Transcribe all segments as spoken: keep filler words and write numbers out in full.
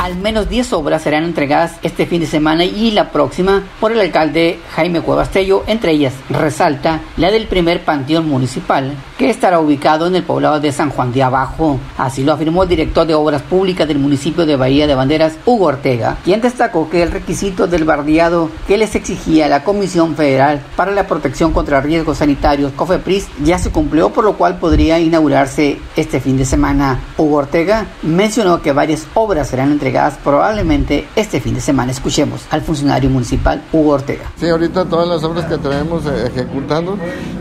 Al menos diez obras serán entregadas este fin de semana y la próxima por el alcalde Jaime Cuevas Tello. Entre ellas resalta la del primer panteón municipal, que estará ubicado en el poblado de San Juan de Abajo. Así lo afirmó el director de Obras Públicas del municipio de Bahía de Banderas, Hugo Ortega, quien destacó que el requisito del bardeado que les exigía la Comisión Federal para la Protección contra Riesgos Sanitarios, COFEPRIS, ya se cumplió, por lo cual podría inaugurarse este fin de semana. Hugo Ortega mencionó que varias obras serán entregadas probablemente este fin de semana. Escuchemos al funcionario municipal Hugo Ortega. Sí, ahorita todas las obras que tenemos ejecutando,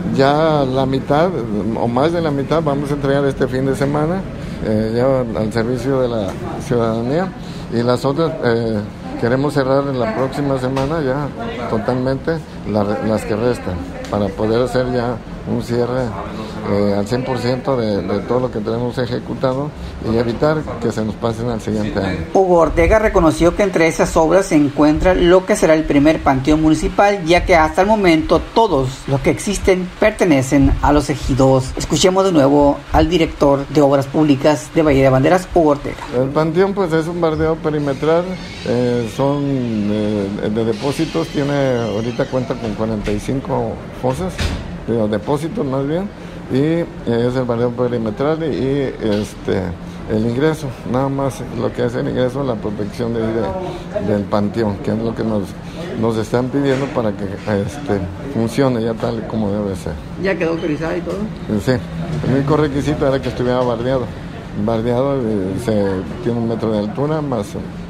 ya la mitad o más de la mitad vamos a entregar este fin de semana, eh, ya al servicio de la ciudadanía, y las otras eh, queremos cerrar en la próxima semana ya totalmente la, las que restan, para poder hacer ya un cierre eh, al cien por ciento de, de todo lo que tenemos ejecutado y evitar que se nos pasen al siguiente año. Hugo Ortega reconoció que entre esas obras se encuentra lo que será el primer panteón municipal, ya que hasta el momento todos los que existen pertenecen a los ejidos. Escuchemos de nuevo al director de Obras Públicas de Bahía de Banderas, Hugo Ortega. El panteón pues es un bardeo perimetral, eh, son eh, de depósitos, tiene ahorita cuenta con cuarenta y cinco fosas, de depósitos más bien, y eh, es el bardeo perimetral y, y este el ingreso, nada más lo que es el ingreso, la protección de, de, del panteón, que es lo que nos, nos están pidiendo para que este, funcione ya tal como debe ser. ¿Ya quedó autorizado y todo? Sí, el único requisito era que estuviera bardeado. Bardeado, eh, se, tiene un metro de altura más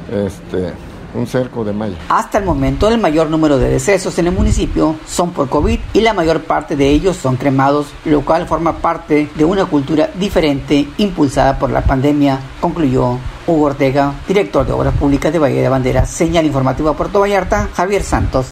este un cerco de malla. Hasta el momento, el mayor número de decesos en el municipio son por COVID y la mayor parte de ellos son cremados, lo cual forma parte de una cultura diferente impulsada por la pandemia, concluyó Hugo Ortega, director de Obras Públicas de Bahía de Banderas. Señal informativa Puerto Vallarta, Javier Santos.